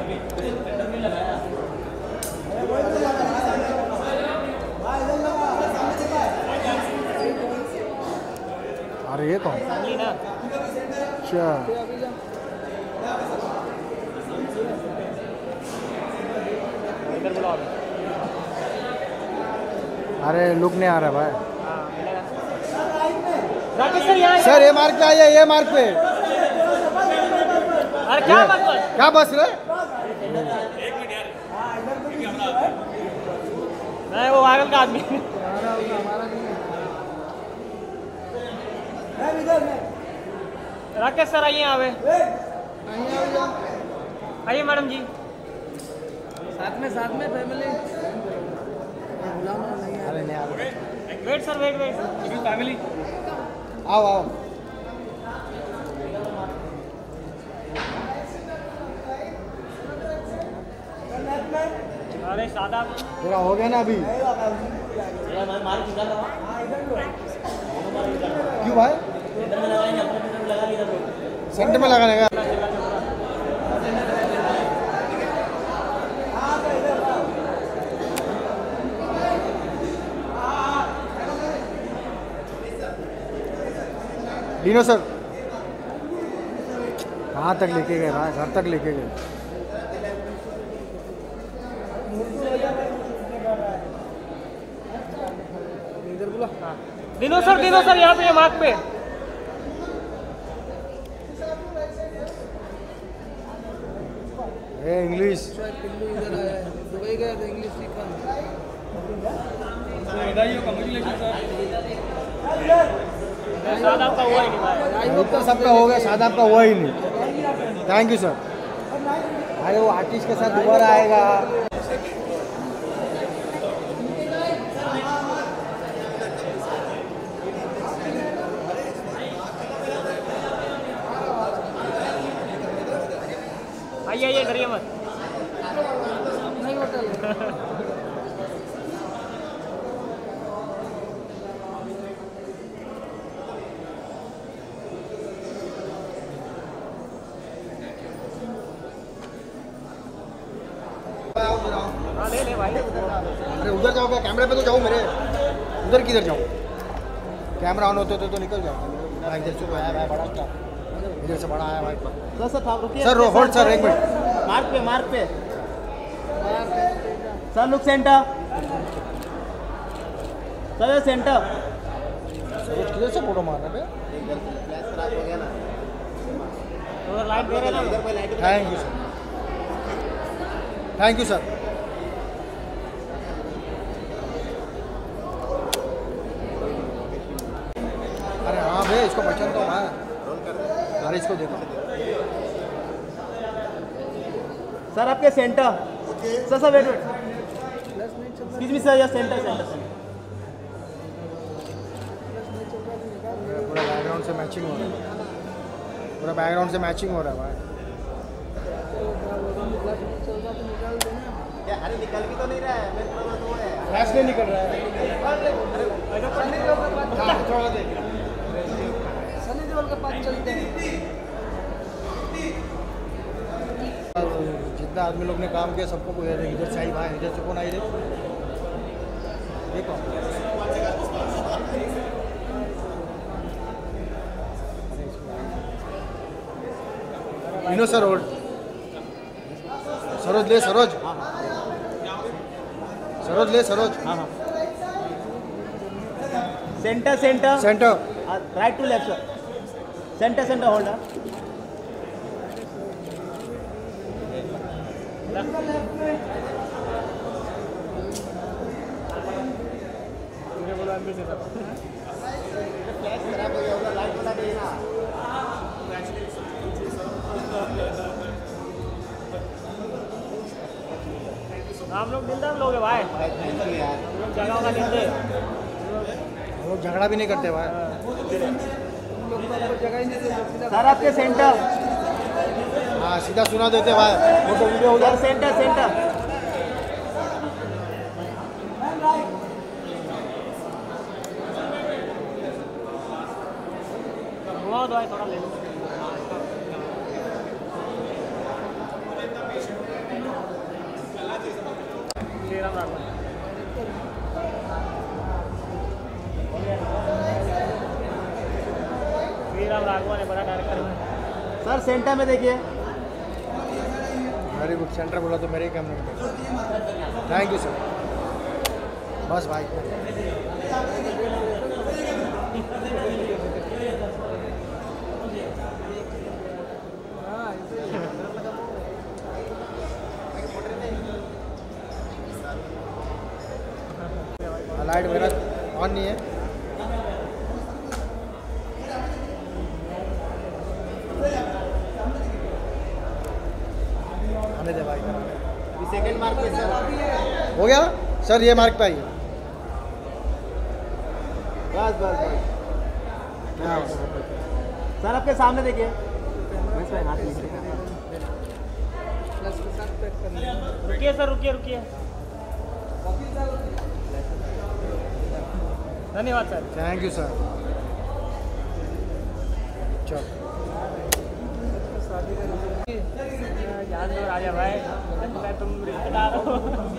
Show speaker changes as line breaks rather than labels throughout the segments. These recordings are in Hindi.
अरे ये कौन? अच्छा अरे लुक नहीं आ रहा भाई। सर ये मार्क पे आइए, ये मार्क पे।
अरे क्या
बस रहे?
नहीं वो पागल का आदमी। राकेश सर आइए आवे। आइए मैडम जी।
साथ में फैमिली।
अरे नहीं आ रहा।
Wait sir wait family.
आओ आओ।
अरे सादा
तेरा हो गया ना अभी? क्यों भाई? सेंटर में लगाने का। डीनो सर कहाँ तक लेके गए भाई? घर तक लेके गए।
दिनो सर यहाँ पे मार्क पे।
इंग्लिश
दुबई गए तो इंग्लिश सीखा।
सादा का हुआ ही नहीं भाई।
तो सबका हो गया, सादा आपका हुआ ही नहीं। Thank you sir. अरे वो आर्टिस्ट के साथ दोबारा आएगा।
आइए डरिए मत।
नहीं होटल
ले भाई।
अरे उधर जाओ क्या? कैमरे पे तो जाओ मेरे। उधर किधर जाओ? कैमरा ऑन होते तो निकल जाओ। भाई इधर से आया भाई, बड़ा स्टार इधर से बड़ा आया भाई।
सर रुकिए
सर होल्ड सर, एक मिनट।
मार्क पे sir look centre. Sir centre.
Sir किधर से फोटो मार रहे हैं?
उधर लाइट दे रहे ना।
Thank you sir. Thank you sir. अरे हाँ भैया, इसको पहचान तो है। अरे इसको देखो
सर आपके centre. Sir wait excuse me sir, या सेंटर।
पूरा बैकग्राउंड से मैचिंग हो रहा है। पूरा बैकग्राउंड से मैचिंग हो रहा है भाई।
अरे निकल भी तो नहीं रहा है।
फ्लैश नहीं निकल रहा है।
सनी देओल के पास चलते हैं।
जितना आदमी लोग ने काम किया सबको कोई इधर से आई भाई, इधर से कौन आई रे? देखो इनो सर होल्ड। सरोज ले, सरोज ले, Saroj.
Centre
centre
right to left sir. Centre hold. Flash खराब हो गया होगा, लाइट वाला देना।
हम लोग दिलदार लोग हैं भाई। हम लोग जगह का लेते।
हम लोग झगड़ा भी नहीं करते भाई।
जगह ही नहीं देते।
सर आपके सेंटर।
हाँ सीधा सुना देते भाई। फोटो वीडियो
उधर सेंटर।
घुमाओ दवाई थोड़ा ले लो। श्रीराम राघवन श्रीराम राघवन है बड़ा डायरेक्टर है।
सर सेंटर में देखिए।
वेरी गुड, सेंटर बोला तो मेरे ही कैमरे में। Thank you sir. बस भाई
हाँ
लाइट मेरा ऑन नहीं है। आने दे भाई।
सेकंड मार्क पे सर।
हो गया सर, ये मार्क पे आइए।
बस बस बस।
हाँ
सर आपके सामने देखिए। बस भाई हाथ नीचे।
प्लस के साथ पैक कर लिया।
रुकिए सर, रुकिए रुकिए। धन्यवाद सर।
Thank you sir. चलो
जान दो राजा भाई, मैं तुम रिश्तेदार हो।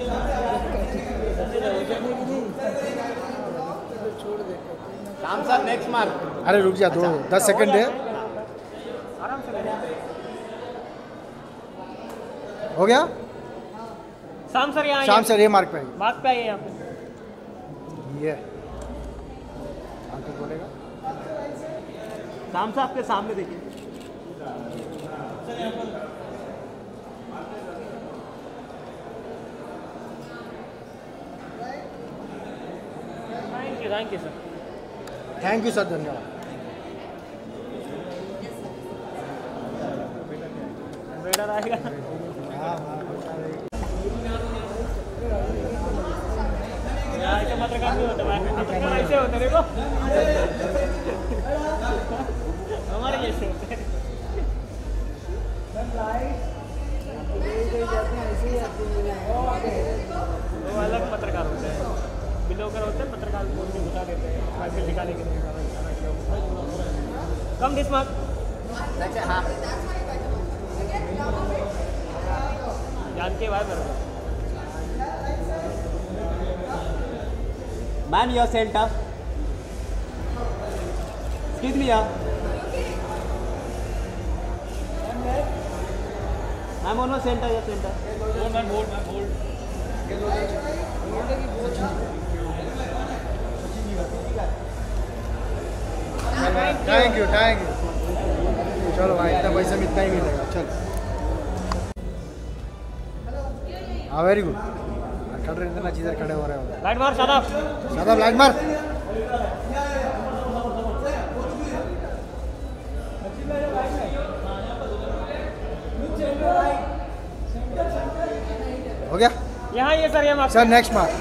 छोड़ दे।
Ram sir next mark.
अरे रुक जा, 10 सेकंड है।
आराम से ले।
हो गया
शाम सर यहाँ
शाम सर, ये मार्क पे आइए।
मार्क पे आइए यहाँ पे।
ये आके बोलेगा।
शाम सर आपके सामने देखिए।
Thank you sir.
Thank you sir, धन्यवाद।
वेटर आएगा।
हाँ
यहाँ ऐसे पत्रकार नहीं होते भाई, पत्रकार ऐसे होते देखो। हमारे जैसे होते हैं। वो अलग पत्रकार होते हैं, बिलोकर होते हैं, पत्रकार को उनकी घुसा देते हैं पैसे दिखाने के लिए। Come this mark.
हाँ
जान के बाद करो।
Man your centre. Excuse me यार। Ma'am on centre your centre.
Thank you thank you. चलो भाई, इतना पैसा में इतना ही मिलेगा। चल हाँ, वेरी गुड। खड़े रहते ना, जिधर खड़े हो रहे हो।
लाइट मार शादाब।
शादाब, लाइट मार। हो गया
यहाँ ये सर, ये मार्क।
Sir, next mark.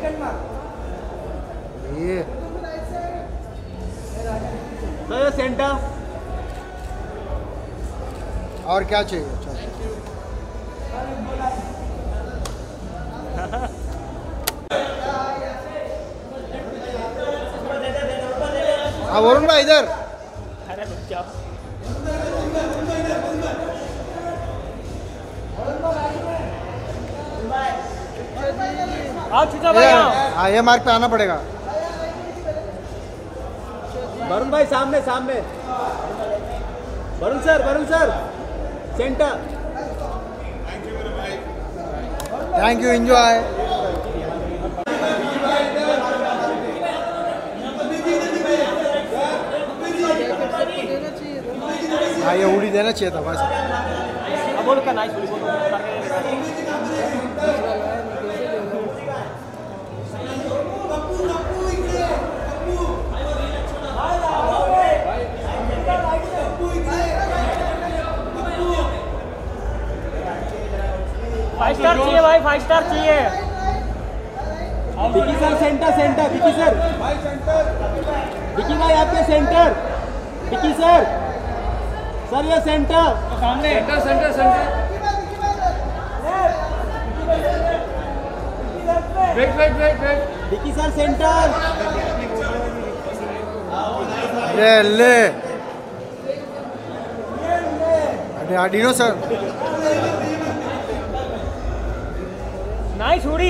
ये
सर सेंटर।
और क्या चाहिए? चलो हाँ वरुण भाई इधर।
अरे रुक जाओ। आओ छुचा भाई आओ।
हाँ, ये मार्क पे आना पड़ेगा।
वरुण भाई सामने सामने। Varun sir centre.
Thank you, enjoy.
देना चाहिए था।
हाँ, ये उड़ी देना चाहिए था बस।
अब बोल का नाइस बोल। फाइव स्टार चाहिए भाई, 5 स्टार चाहिए।
Vicky sir centre. Vicky sir. Vicky भाई आपके सेंटर। विकी सर ये सेंटर।
सामने
centre. Wait.
Vicky sir centre.
ले अरे आडिनो sir.
Nice hoodie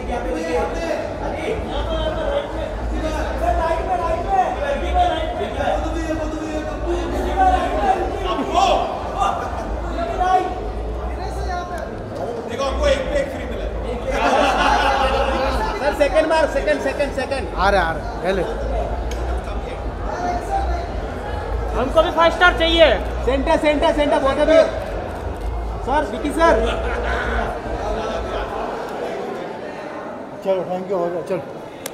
sir second mark second
आ रहे पहले
हमको भी 5 स्टार चाहिए
सेंटर बहुत अभी सर विकी सर
चलो थैंक यू हो गया चल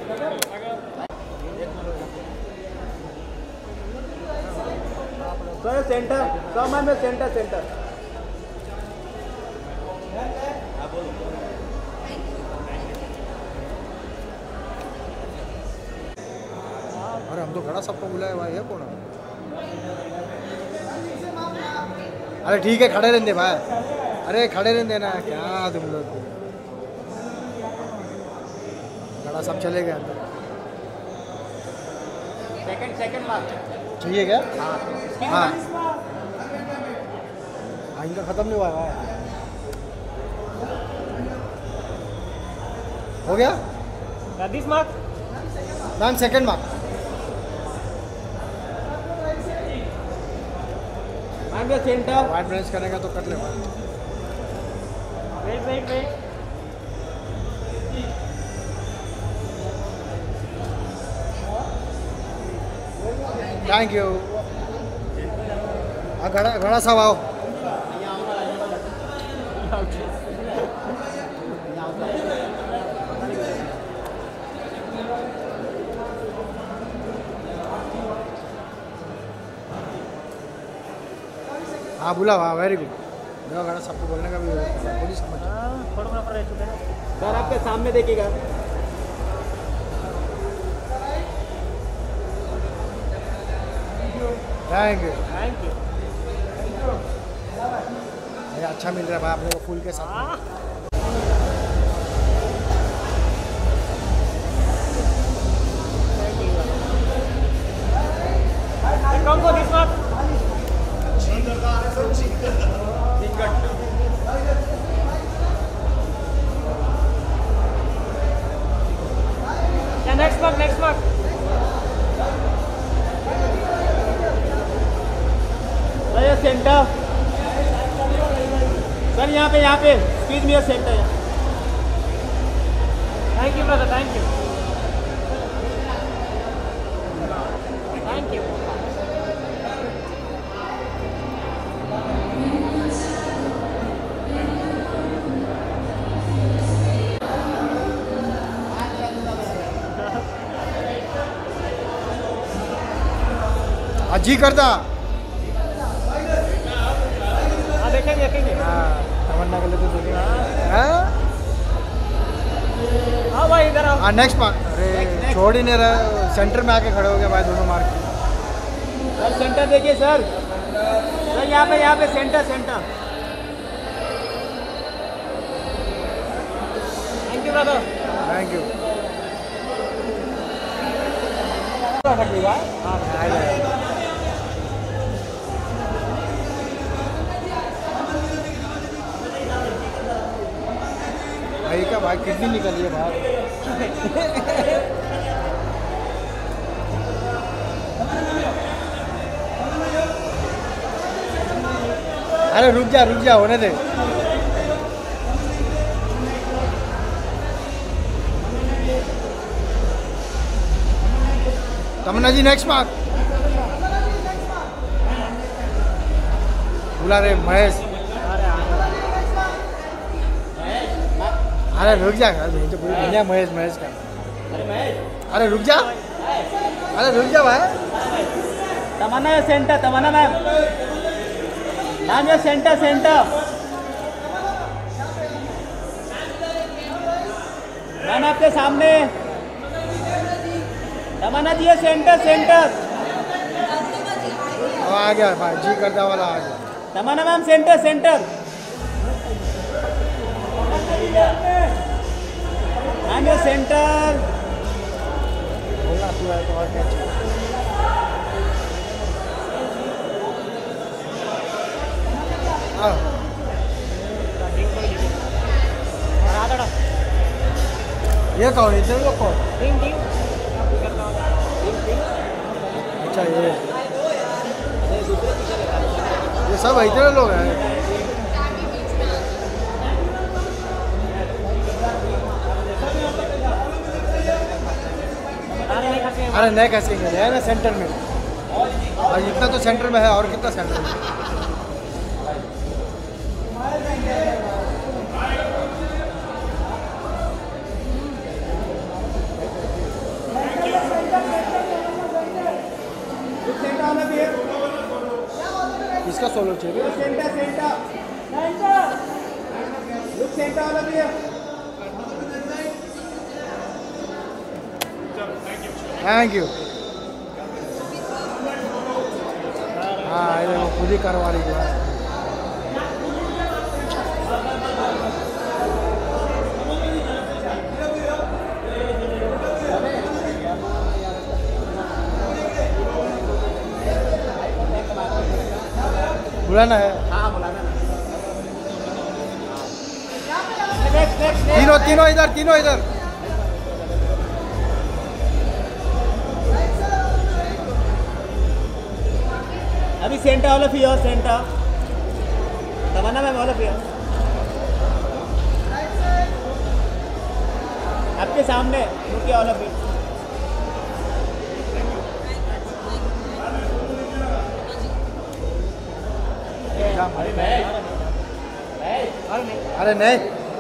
सर सेंटर सामान में सेंटर
अरे हम तो खड़ा सबको बुलाया भाई है कौन अरे ठीक है खड़े रहने दे भाई अरे खड़े रहने देना क्या तुम लोग खड़ा सब चले गए अंदर
सेकंड मार्क
चाहिए क्या हाँ इनका ख़त्म नहीं हुआ है भाई हो गया
this mark
ma'am second mark
ma'am centre
white balance करेगा तो कर ले भाई
वेट
थैंक यू घड़ा साहब आओ हाँ बुला वाह वेरी गुड देखो घड़ा सबको बोलने का भी पूरी समझ
फोटोग्राफर रह चुके हैं
सर आपके सामने देखिएगा
थैंक यू
थैंक यू
ये अच्छा मिल रहा है भाई आप लोगों को फूल के साथ
कौन को दिस मार्क या next mark
sir centre sir यहाँ पे स्पीड में सेंटर है
thank you brother thank you
जी करता
हाँ देखेंगे
तमन्ना बोले तो देखेंगे
हाँ भाई इधर आओ
हाँ नेक्स्ट मार्क अरे छोड़ ही नहीं रहा सेंटर में आके खड़े हो गए भाई दोनों मार्क
सर सेंटर देखिए सर यहाँ पे centre
thank you brother
thank you भाई क्या भाई किडनी निकली है बाहर अरे रुक जा होने दे तमन्ना जी नेक्स्ट मार्क बुला रहे महेश अरे रुक जा तो पूरी दुनिया महेश का अरे रुक जा भाई
तमन्ना सेंटर मैम ये सेंटर मैम आपके सामने तमन्ना जी सेंटर
आ गया भाई जी करता वाला आ गया
तमन्ना मैम सेंटर मैम ये सेंटर
बोलना तू है तो और क्या चाहिए
और आदड़ा
ये कौन इतने लोग कौन?
टीम टीम करता हूँ
अच्छा ये सब इतने लोग हैं। अरे नहीं खसेंगे है ना सेंटर में। और इतना तो सेंटर में है और कितना सेंटर में। इसका सोलो चाहिए। Thank you. हाँ ये वो खुद ही करवा रही है। बुलाना है।
हाँ बुलाना।
तीनों तीनों इधर तीनों इधर।
अभी centre all of your centre Tamanna ma'am all of your आपके सामने रुकिए ऑल ऑफ यू
अरे नहीं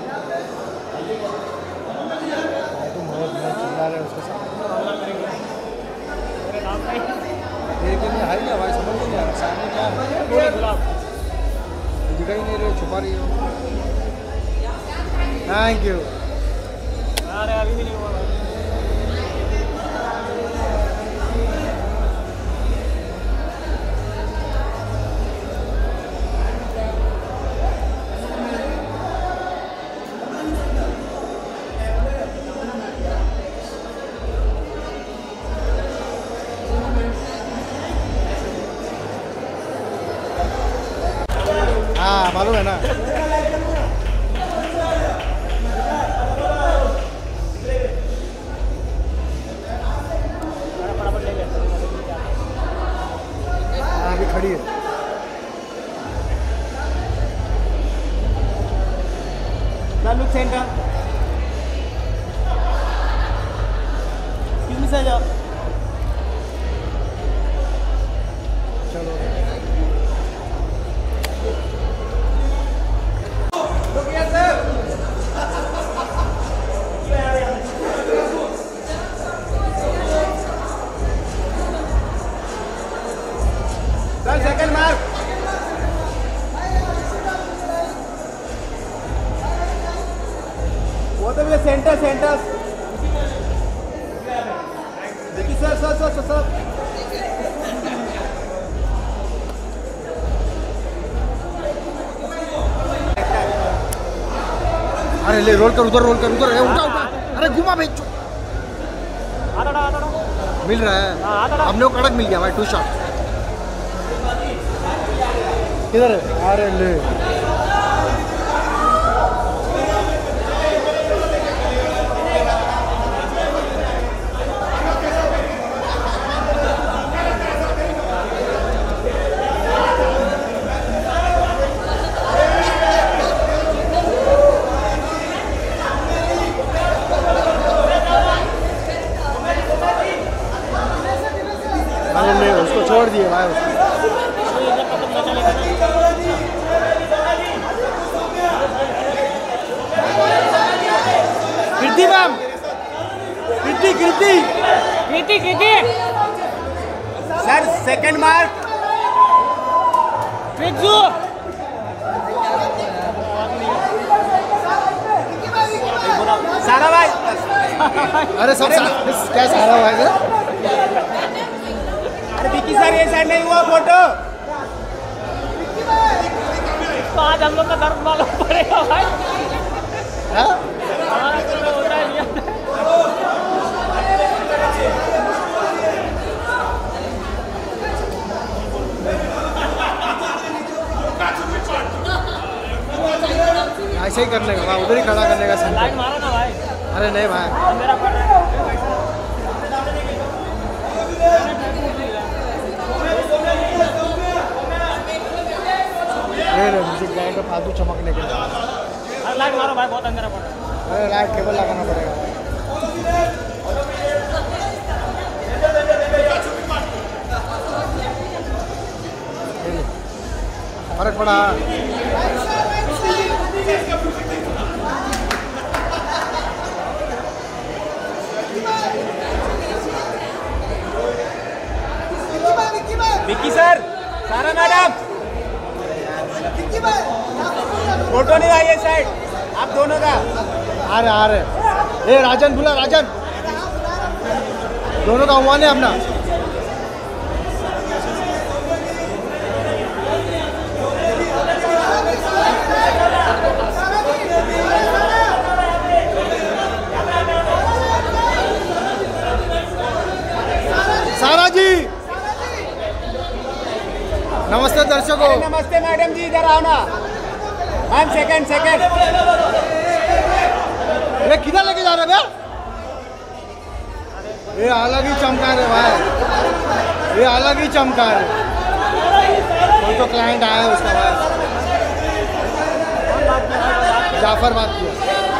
तुम चिल्ला रहे उसके साथ लेकिन है क्या भाई समझ नहीं आ रहा सामने क्या है दिखाई नहीं रहे छुपा रही हो। Thank you.
अरे अभी भी नहीं हुआ भाई।
हाँ मालूम है ना।
फटाफट ले लेते
हाँ अभी खड़ी है।
Now look center. Excuse me sir.
चलो
Sir, second mark. Both of you center. Vicky sir.
अरे ले रोल कर उधर उठा अरे घुमा भेज
आता
मिल रहा है। हमने को कड़क मिल गया भाई 2 शॉट। किधर है? अरे ले उसको छोड़ दिए भाई उसको। Kriti ma'am Kriti
Sir, second mark.
फिक्सू
सारा भाई.
अरे सब क्या सारा भाई सर?
अरे विकी सर ये साइड नहीं हुआ फोटो.
तो आज हम लोग का दर्द मालूम पड़ेगा भाई।
हाँ?
हमारा तो होता ही नहीं।
ऐसे ही करने का उधर ही खड़ा करने का
लाइन मारा ना भाई।
अरे नहीं भाई
मेरा पड़ रहा है।
म्यूजिक लाइट में फालतू चमकने के लिए।
अरे लाइट मारो भाई, बहुत अंधेरा पड़ रहा है।
अरे लाइट केबल लगाना पड़ेगा। फर्क पड़ा।
Vicky sir, Sara madam, photo नहीं आई है साइड, आप दोनों का।
आ रहे ए राजन बुला, राजन दोनों का हुआ नहीं अपना। सारा जी नमस्ते दर्शकों।
नमस्ते मैडम जी, इधर आओ ना मैम। सेकंड
ये किधर लेके जा रहे भैया? ये अलग ही चमका रहे भाई, ये अलग ही चमका रहे। कोई तो क्लाइंट आया है उसका भाई, जाफर बात किया।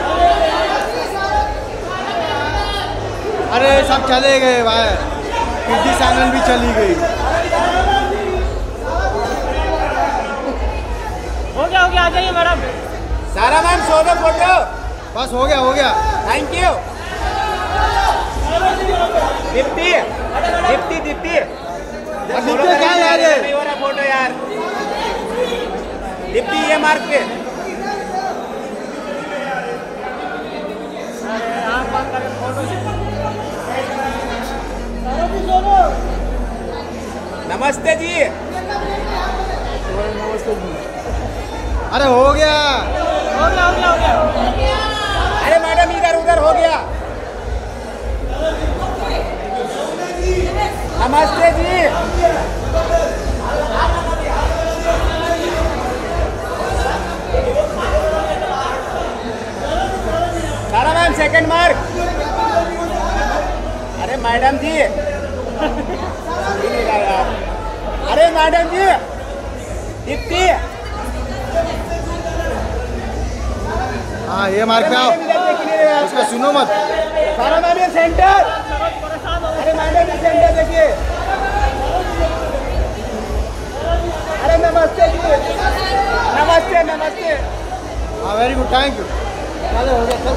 अरे सब चले गए भाई, किड्डी सैनन भी चली गई।
हो गया आ जाइए मैडम।
सारा मैम, सो दो फोटो।
बस हो गया।
Thank you. दीप्ति
क्या यार ये?
नहीं हो रहा फोटो यार। दीप्ति ये मार्क पे।
आप बात करें फोटो।
नमस्ते जी।
अरे हो गया।
अरे मैडम इधर उधर हो गया। नमस्ते जी। Sara ma'am, second mark. अरे मैडम जी, अरे मैडम जी, दीप्ति।
हाँ ये मार्क पे आओ, उसका सुनो मत।
सारा मैम ये सेंटर। अरे मैडम ये सेंटर देखिए। अरे नमस्ते जी। नमस्ते।
हाँ वेरी गुड, थैंक यू। चलो हो गया चल।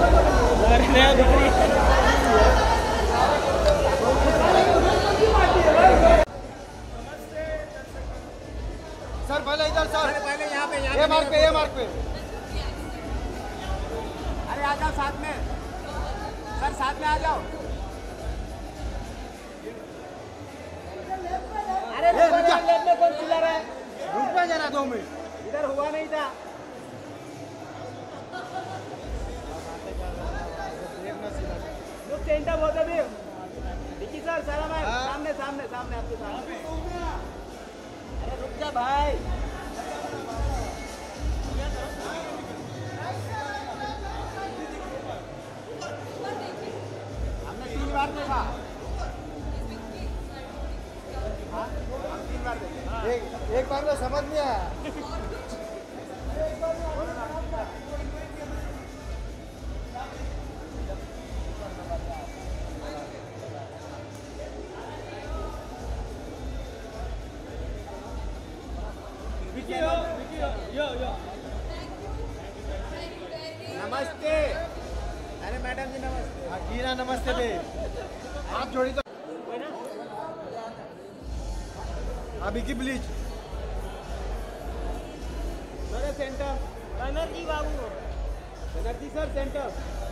सर पहले इधर सर,
पहले यहाँ पे
ये मार्क पे।
अरे आ जाओ साथ में सर, साथ में आ जाओ। अरे
रुक जा।
लेफ्ट में कौन चिल्ला रहा है?
रुक में जाना 2 मिनट।
इधर हुआ नहीं था। लोग सेंटर होते भी। विक्की सर, सारा मैम, सामने आपके सामने। अरे रुक जा भाई। हमने 3 बार देखा। हाँ, हम 3 बार देखे।
एक बार में समझ नहीं आया।
नमस्ते। अरे मैडम जी नमस्ते।
गीना नमस्ते बे, हाथ जोड़ी तो। अभी की ब्लीच
मेरे सेंटर।
एनर्जी बाबू,
energy sir, centre.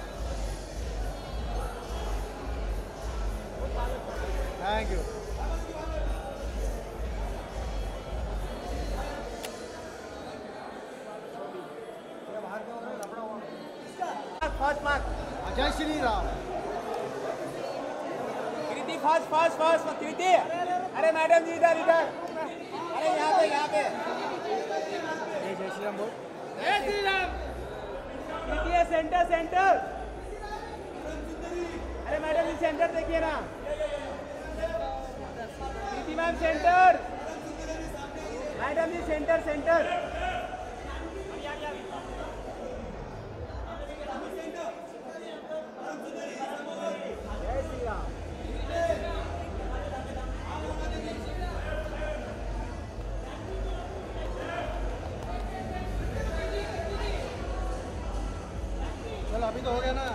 Thank you.
First mark.
जय श्री राम।
कृति फर्स्ट कृति। अरे मैडम जी इधर। अरे यहाँ पे।
जय श्री राम बोल।
कृति है सेंटर। सेंटर देखिए ना, प्रीति मैम सेंटर, मैडम जी सेंटर सेंटर। जय श्री राम।
चल अभी तो हो गया ना।